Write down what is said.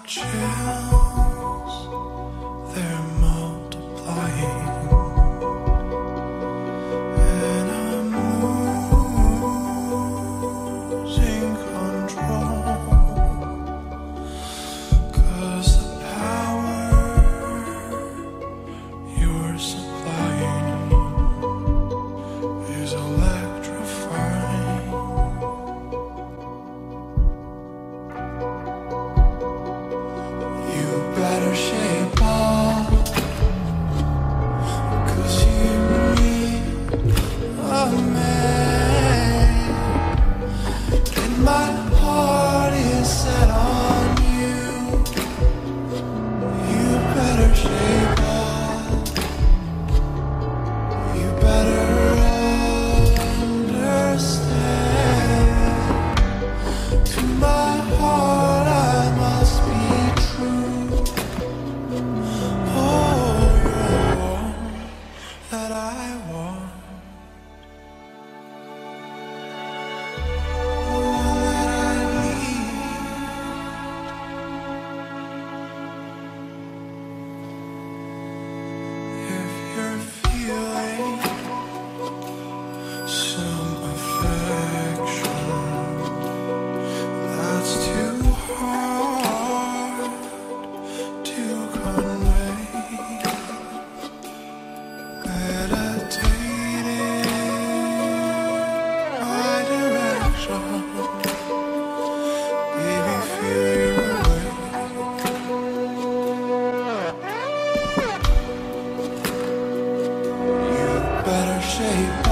chills, they're multiplying, and I'm losing control, 'cause the power you're supplying is electrifying. You better shape up, 'cause you need a man, and my heart is set on you. You better shape up, you better understand. To my heart I must be true. Oh, you're all that I want, all that I need. If you're feeling some affection that's too hard to convey, meditating my direction, baby, feel your way. You better shape